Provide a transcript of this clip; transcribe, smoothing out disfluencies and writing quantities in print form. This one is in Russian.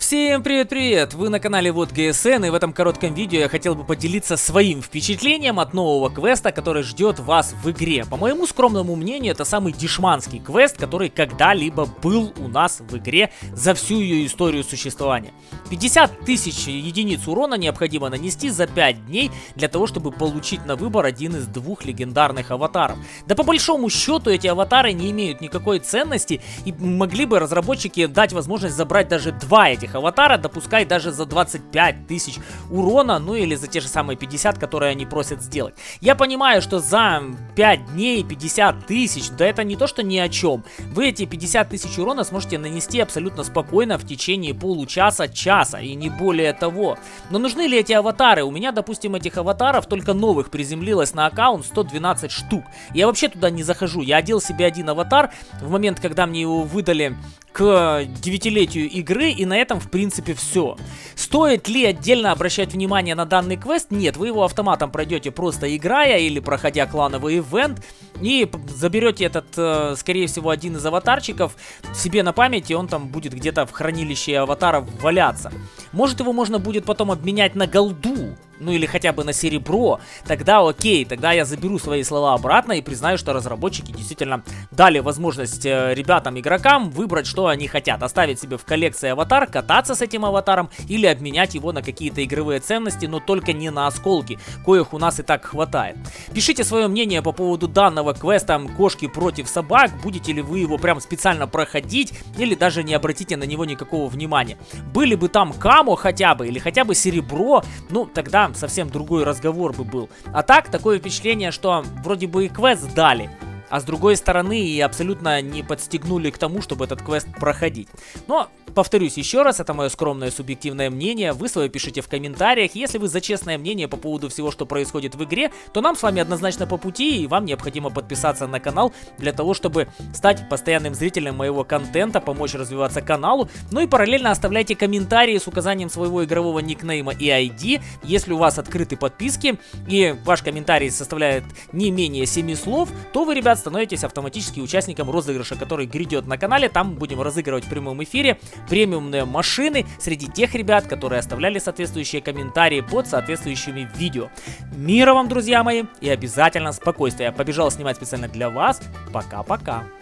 Всем привет-привет! Вы на канале Вот ГСН, и в этом коротком видео я хотел бы поделиться своим впечатлением от нового квеста, который ждет вас в игре. По моему скромному мнению, это самый дешманский квест, который когда-либо был у нас в игре за всю ее историю существования. 50 тысяч единиц урона необходимо нанести за 5 дней для того, чтобы получить на выбор один из двух легендарных аватаров. Да по большому счету эти аватары не имеют никакой ценности, и могли бы разработчики дать возможность забрать даже два этих аватара, допускай даже за 25 тысяч урона, ну или за те же самые 50, которые они просят сделать. Я понимаю, что за 5 дней 50 тысяч, да это не то, что ни о чем. Вы эти 50 тысяч урона сможете нанести абсолютно спокойно в течение получаса-часа, и не более того. Но нужны ли эти аватары? У меня, допустим, этих аватаров только новых приземлилось на аккаунт 112 штук. Я вообще туда не захожу. Я одел себе один аватар в момент, когда мне его выдали к 9-летию игры, и на этом в принципе все. Стоит ли отдельно обращать внимание на данный квест? Нет, вы его автоматом пройдете, просто играя или проходя клановый ивент, и заберете этот, скорее всего, один из аватарчиков себе на память, и он там будет где-то в хранилище аватаров валяться. Может, его можно будет потом обменять на голду, ну или хотя бы на серебро, тогда окей, тогда я заберу свои слова обратно и признаю, что разработчики действительно дали возможность ребятам-игрокам выбрать, что они хотят. Оставить себе в коллекции аватар, кататься с этим аватаром или обменять его на какие-то игровые ценности, но только не на осколки, коих у нас и так хватает. Пишите свое мнение по поводу данного квеста «Кошки против собак». Будете ли вы его прям специально проходить или даже не обратите на него никакого внимания. Были бы там камо хотя бы или хотя бы серебро, ну тогда совсем другой разговор бы был. А так, такое впечатление, что вроде бы и квест дали, а с другой стороны и абсолютно не подстегнули к тому, чтобы этот квест проходить. Но, повторюсь еще раз, это мое скромное субъективное мнение. Вы свое пишите в комментариях. Если вы за честное мнение по поводу всего, что происходит в игре, то нам с вами однозначно по пути, и вам необходимо подписаться на канал для того, чтобы стать постоянным зрителем моего контента, помочь развиваться каналу. Ну и параллельно оставляйте комментарии с указанием своего игрового никнейма и ID. Если у вас открыты подписки и ваш комментарий составляет не менее 7 слов, то вы, ребят, становитесь автоматически участником розыгрыша, который грядет на канале. Там будем разыгрывать в прямом эфире премиумные машины среди тех ребят, которые оставляли соответствующие комментарии под соответствующими видео. Мира вам, друзья мои, и обязательно спокойствия. Я побежал снимать специально для вас. Пока-пока.